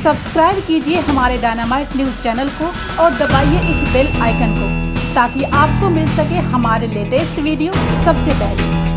Subscribe कीजिए हमारे dynamite news channel को और दबाइए इस बेल आइकन को ताकि आपको मिल सके हमारे लेटेस्ट वीडियो सबसे पहले।